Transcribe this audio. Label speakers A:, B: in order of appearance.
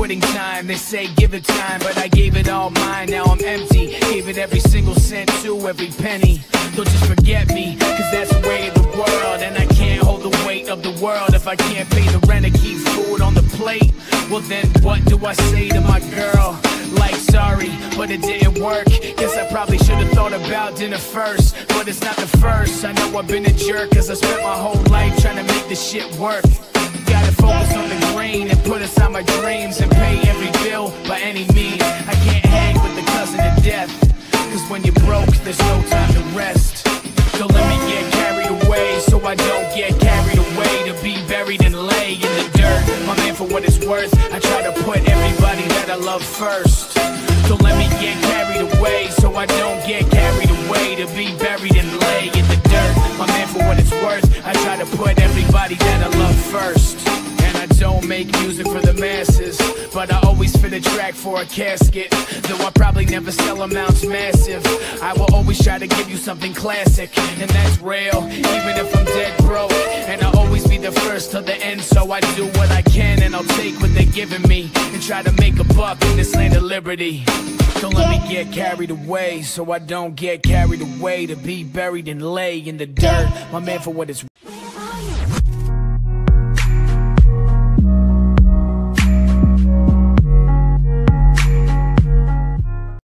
A: quitting time. They say give it time, but I gave it all mine. Now I'm empty, gave it every single cent to every penny. Don't just forget me, cause that's the way of the world. And I can't hold the weight of the world if I can't pay the rent and keep food on the plate. Well then what do I say to my girl? Like sorry, but it didn't work. Guess I probably should've thought about dinner first, but it's not the first. I know I've been a jerk, cause I spent my whole life trying to make this shit work. Gotta focus on the grain and put aside my dreams and pay every bill by any means. I can't hang with the cousin of death, cause when you're broke, there's no time to rest. Don't let me get carried away, so I don't get carried away. To be buried and lay in the dirt, my man, for what it's worth, I try to put everybody that I love first. Don't let me get carried away, so I don't get carried away. To be buried and lay in the dirt, my man, for what it's worth, I try to put everybody that I love first. And I don't make music for the masses, but I always fit a track for a casket. Though I probably never sell amounts massive, I will always try to give you something classic, and that's real, even if I'm dead broke. And I'll always be the first to the end, so I do what I can, and I'll take what they're giving me, and try to make a buck in this land of liberty. Don't let me get carried away, so I don't get carried away. To be buried and lay in the dirt, my man, for what it's